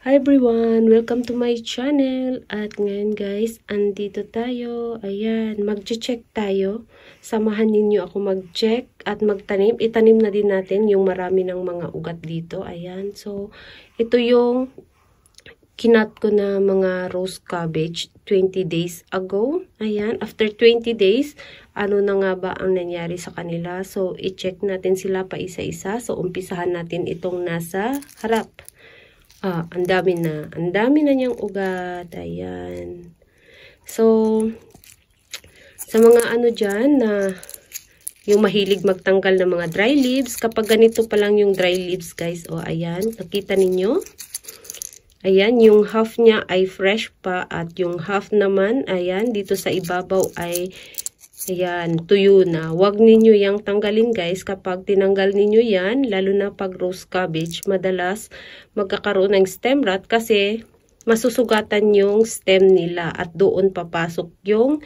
Hi everyone! Welcome to my channel. At ngayon guys, andito tayo. Ayan, mag-check tayo. Samahan ninyo ako mag-check at magtanim. Itanim na din natin yung marami ng mga ugat dito. Ayan, so ito yung kinat ko na mga rose cabbage 20 days ago. Ayan, after 20 days, ano na nga ba ang nangyari sa kanila? So, i-check natin sila pa isa-isa. So, umpisahan natin itong nasa harap. Ang dami na niyang ugat. Ayan. So, sa mga ano dyan na yung mahilig magtanggal ng mga dry leaves, kapag ganito pa lang yung dry leaves guys, ayan, nakita ninyo? Ayan, yung half niya ay fresh pa at yung half naman, ayan, dito sa ibabaw ay ayan, tuyo na. Huwag ninyo yang tanggalin guys. Kapag tinanggal ninyo yan, lalo na pag rose cabbage, madalas magkakaroon ng stem rot kasi masusugatan yung stem nila at doon papasok yung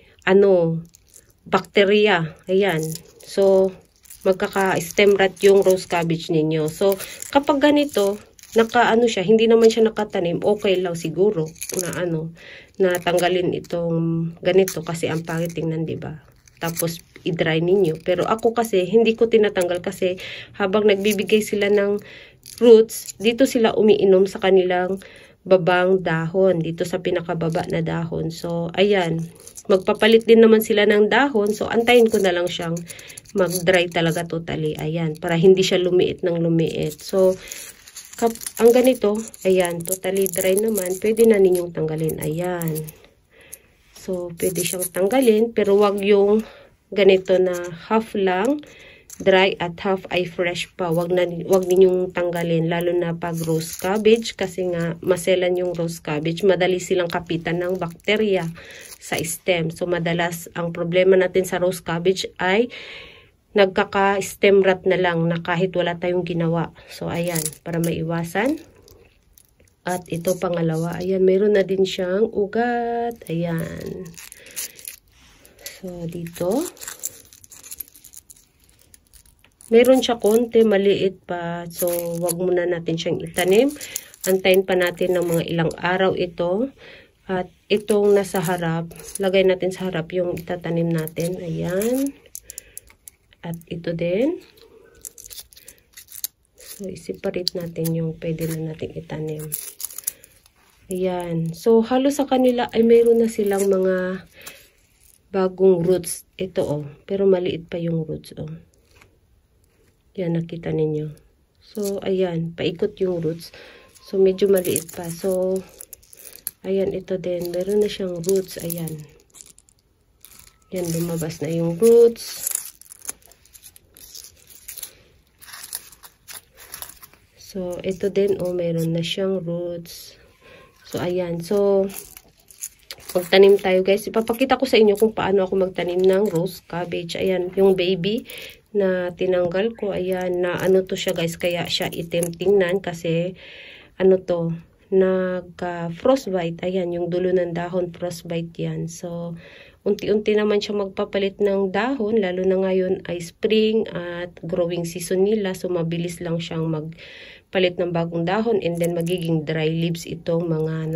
bacteria. Ayan. So, magkaka-stem rot yung rose cabbage ninyo. So, kapag ganito, siya, hindi naman siya nakatanim, okay lang siguro na tanggalin itong ganito kasi ang pangit tingnan, diba? Tapos i-dry ninyo. Pero ako kasi hindi ko tinatanggal kasi habang nagbibigay sila ng roots, dito sila umiinom sa kanilang babang dahon, dito sa pinakababa na dahon. So ayan, magpapalit din naman sila ng dahon. So antayin ko na lang siyang mag-dry talaga totally. Ayan, para hindi siya lumiit ng lumiit. So ang ganito, ayan, totally dry naman, pwede na ninyong tanggalin. Ayan. So, pwede siyang tanggalin, pero wag yung ganito na half lang dry at half ay fresh pa. Wag ninyong tanggalin, lalo na pag rose cabbage, kasi nga maselan yung rose cabbage, madali silang kapitan ng bakterya sa stem. So, madalas ang problema natin sa rose cabbage ay nagkaka-stem rot na lang na kahit wala tayong ginawa. So, ayan, para maiwasan. At ito pangalawa, ayan, meron na din siyang ugat. Ayan. So, dito. Meron siya konti, maliit pa. So, wag muna natin siyang itanim. Antayin pa natin ng mga ilang araw ito. At itong nasa harap, lagay natin sa harap yung itatanim natin. Ayan. At ito din. So, i-separate natin yung pwede na natin itanim. Ayan. So, halos sa kanila ay mayroon na silang mga bagong roots. Ito, pero maliit pa yung roots, Yan, nakita ninyo. So, ayan. Paikot yung roots. So, medyo maliit pa. So, ayan, ito din. Meron na siyang roots. Ayan. Yan, lumabas na yung roots. So, ito din, meron na siyang roots. So, ayan. So, magtanim tayo, guys. Ipapakita ko sa inyo kung paano ako magtanim ng rose cabbage. Ayan, yung baby na tinanggal ko. Ayan, na to siya, guys. Kaya siya itim tingnan kasi, nagka-frostbite. Ayan, yung dulo ng dahon, frostbite yan. So, unti-unti naman siya magpapalit ng dahon, lalo na ngayon ay spring at growing season nila. So, mabilis lang siyang magpalit ng bagong dahon and then magiging dry leaves itong mga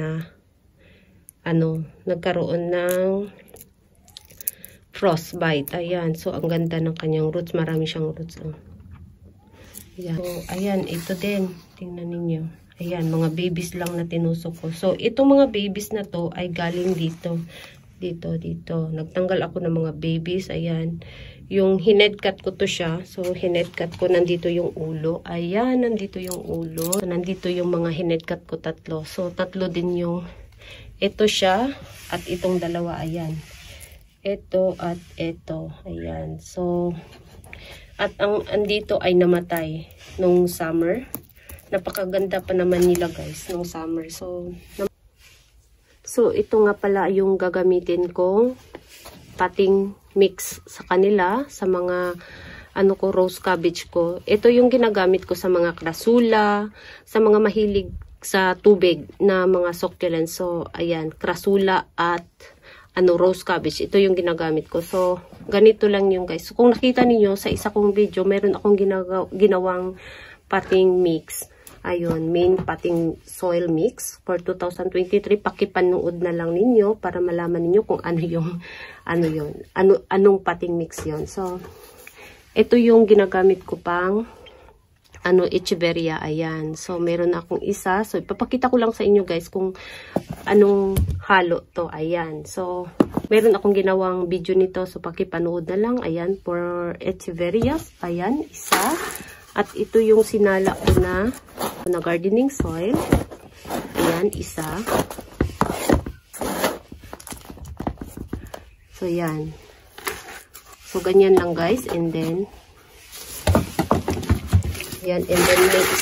nagkaroon ng frostbite. Ayan, so ang ganda ng kanyang roots. Marami siyang roots. Ayan. So, ayan, ito din. Tingnan ninyo. Ayan, mga babies lang na tinusok ko. So, itong mga babies na to ay galing dito. Dito. Nagtanggal ako ng mga babies. Ayan. Yung hinedcut ko to siya. So, hinedcut ko. Nandito yung ulo. Ayan, nandito yung ulo. So, nandito yung mga hinedcut ko, 3. So, 3 din yung ito siya. At itong dalawa. Ayan. Ito at ito. Ayan. So, at ang andito ay namatay nung summer. Napakaganda pa naman nila guys nung summer. So, ito nga pala yung gagamitin kong potting mix sa kanila, sa mga rose cabbage ko. Ito yung ginagamit ko sa mga krasula, sa mga mahilig sa tubig na mga succulents. So, ayan, krasula at rose cabbage. Ito yung ginagamit ko. So, ganito lang yung guys. So, kung nakita niyo sa isa kong video, meron akong ginawang potting mix. Ayun, main potting soil mix for 2023. Pakipanood na lang ninyo para malaman ninyo kung ano yung anong potting mix yon. So ito yung ginagamit ko pang echeveria. Ayan. So meron akong isa. So ipapakita ko lang sa inyo guys kung anong halo to. Ayan. So meron akong ginawang video nito. So pakipanood na lang. Ayan, for echeverias. Ayan, isa. At ito yung sinala ko na gardening soil. Ayan, isa. So, yan. So, ganyan lang guys. And then, yan. And then, next.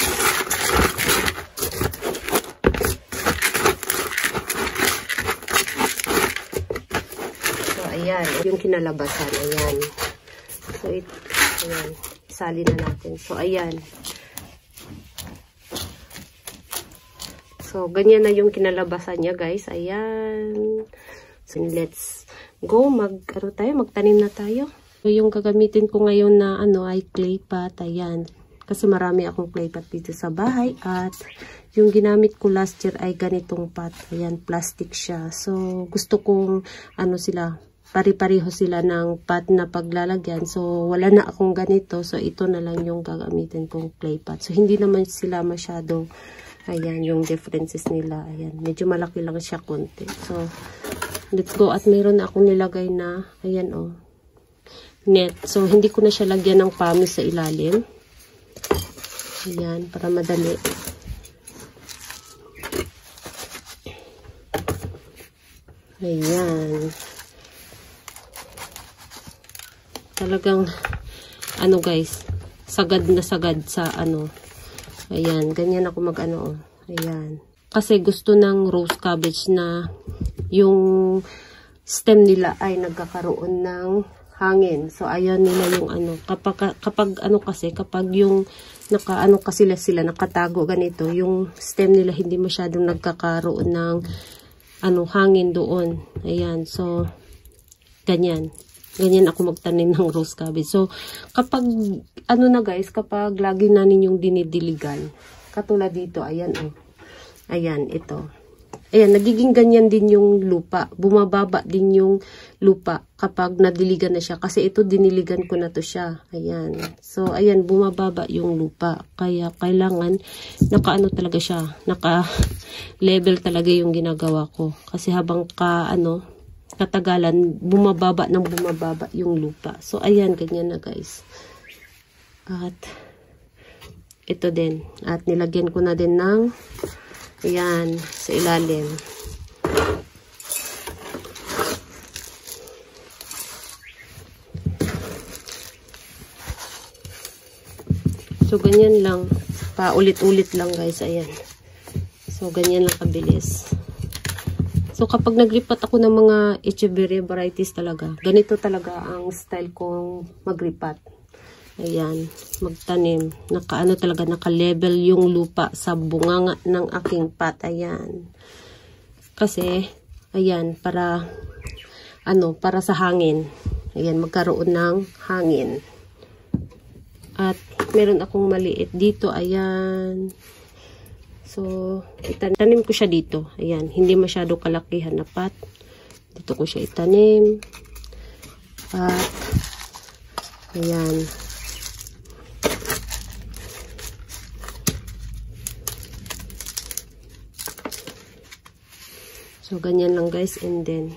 So, ayan. Yung kinalabasan. Ayan. So, ayan. Sali na natin. So, ayan. So, ganyan na yung kinalabasan niya, guys. Ayan. So, let's go. Magtanim na tayo. So, yung gagamitin ko ngayon na, ay clay pot. Ayan. Kasi marami akong clay pot dito sa bahay. At, yung ginamit ko last year ay ganitong pot. Ayan, plastic siya. So, gusto kong, pari-pareho sila ng pot na paglalagyan. So, wala na akong ganito. So, ito na lang yung gagamitin kong clay pot. So, hindi naman sila masyado, ayan, yung differences nila. Ayan, medyo malaki lang siya konti. So, let's go. At mayroon na akong nilagay na, ayan net. So, hindi ko na siya lagyan ng pamis sa ilalim. Ayan, para madali. Ayan. Talagang, guys, sagad na sagad sa ayan, ganyan ako ayan. Kasi gusto ng rose cabbage na yung stem nila ay nagkakaroon ng hangin. So, ayan nila yung kapag yung sila nakatago ganito, yung stem nila hindi masyadong nagkakaroon ng hangin doon. Ayan, so, ganyan. Ganyan ako magtanim ng rose cabbage. So, kapag, guys, kapag lagi na ninyong dinidiligan, katulad dito, ayan, ayan, ito. Ayan, nagiging ganyan din yung lupa. Bumababa din yung lupa kapag nadiligan na siya. Kasi ito, diniligan ko na to siya. Ayan. So, ayan, bumababa yung lupa. Kaya, kailangan, talaga siya. Naka-level talaga yung ginagawa ko. Kasi habang katagalan, bumababa yung lupa. So, ayan, ganyan na guys. At, ito din. At, nilagyan ko na din ng, ayan, sa ilalim. So, ganyan lang. Paulit-ulit lang guys, ayan. So, ganyan lang kabilis. So, kapag nagripat ako ng mga echeveria varieties talaga, ganito talaga ang style kong magripat. Ayan, magtanim. Naka-level yung lupa sa bunganga ng aking pot. Ayan. Kasi, ayan, para sa hangin. Ayan, magkaroon ng hangin. At, meron akong maliit dito. Ayan. So, itanim ko siya dito. Ayan, hindi masyado kalakihan na pot. Dito ko siya itanim. At, ayan. So, ganyan lang guys. And then,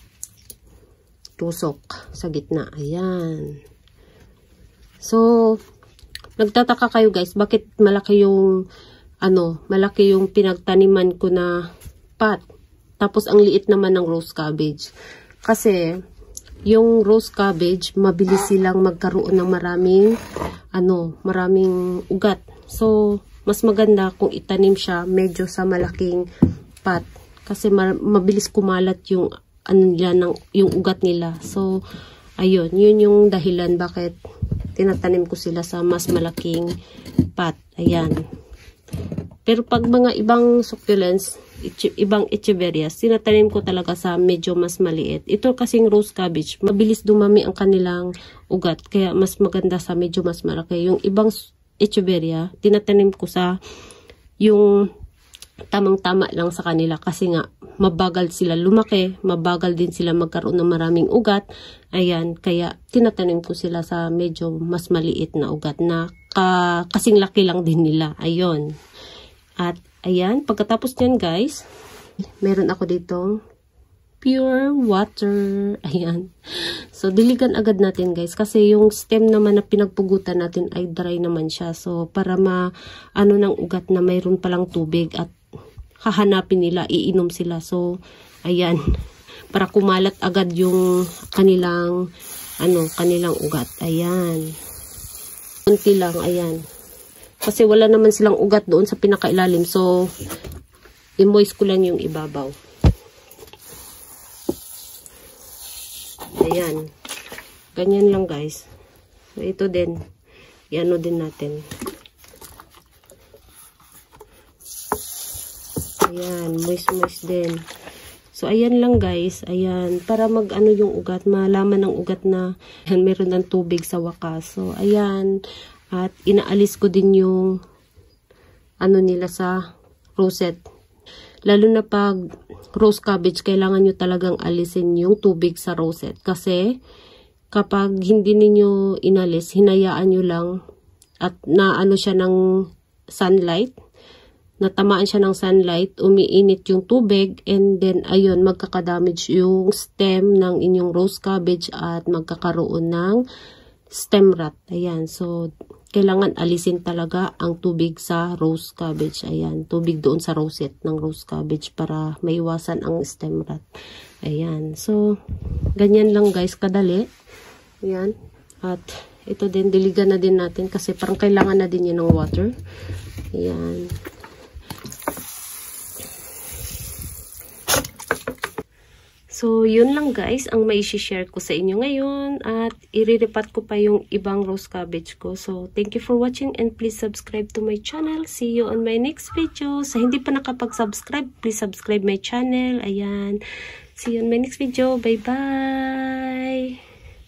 tusok sa gitna. Ayan. So, nagtataka kayo guys, bakit malaki yung pinagtaniman ko na pot. Tapos, ang liit naman ng rose cabbage. Kasi, yung rose cabbage, mabilis silang magkaroon ng maraming ugat. So, mas maganda kung itanim siya medyo sa malaking pot. Kasi, mabilis kumalat yung, yung ugat nila. So, ayun, yun yung dahilan bakit tinatanim ko sila sa mas malaking pot. Ayan. Pero pag mga ibang succulents, ibang echeverias, tinatanim ko talaga sa medyo mas maliit. Ito kasing rose cabbage, mabilis dumami ang kanilang ugat. Kaya mas maganda sa medyo mas malaki. Yung ibang echeveria, tinatanim ko sa yung tamang-tama lang sa kanila kasi nga mabagal sila lumaki, mabagal din sila magkaroon ng maraming ugat. Ayan, kaya tinatanim ko sila sa medyo mas maliit na ugat na kasing laki lang din nila. Ayun. At ayan, pagkatapos niyan guys, meron ako ditong pure water. Ayan. So, diligan agad natin guys. Kasi yung stem naman na pinagpugutan natin ay dry naman siya. So, para ano ng ugat na mayroon palang tubig at hahanapin nila, iinom sila. So, ayan. Para kumalat agad yung kanilang ugat. Ayan. Kunti lang. Ayan. Kasi wala naman silang ugat doon sa pinakailalim. So, i-moist ko lang yung ibabaw. Ayan. Ganyan lang guys. So, ito din. Iano din natin. Ayan. Moist din. So, ayan lang guys. Ayan. Para mag-ano yung ugat. Malaman ng ugat na meron ng tubig sa wakas. So, ayan. At inaalis ko din yung nila sa rosette. Lalo na pag rose cabbage, kailangan nyo talagang alisin yung tubig sa rosette. Kasi, kapag hindi ninyo inalis, hinayaan nyo lang at naano siya ng sunlight, natamaan siya ng sunlight, umiinit yung tubig, and then, ayun, magkakadamage yung stem ng inyong rose cabbage at magkakaroon ng stem rot. Ayan, so, kailangan alisin talaga ang tubig sa rose cabbage. Ayan, tubig doon sa rosette ng rose cabbage para maiwasan ang stem rot. Ayan, so, ganyan lang guys, kadali. Ayan, at ito din, diligan na din natin kasi parang kailangan na din yan ng water. Ayan. So, yun lang guys ang may share ko sa inyo ngayon at iriripat ko pa yung ibang rose cabbage ko. So, thank you for watching and please subscribe to my channel. See you on my next video. Sa hindi pa nakapag-subscribe, please subscribe my channel. Ayan. See you on my next video. Bye-bye!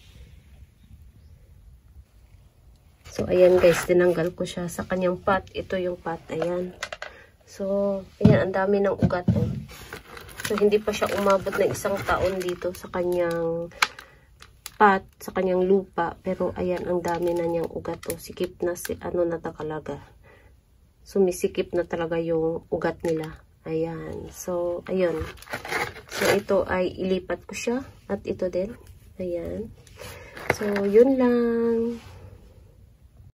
So, ayan guys, tinanggal ko siya sa kanyang pot. Ito yung pot. Ayan. So, ayan, ang dami ng ugat. Oh. So, hindi pa siya umabot ng 1 taon dito sa kanyang pot, sa kanyang lupa. Pero, ayan, ang dami na niyang ugat. O, sikip na, na talaga. Sumisikip na talaga yung ugat nila. Ayan. So, ayun. So, ito ay ilipat ko siya. At ito din. Ayan. So, yun lang.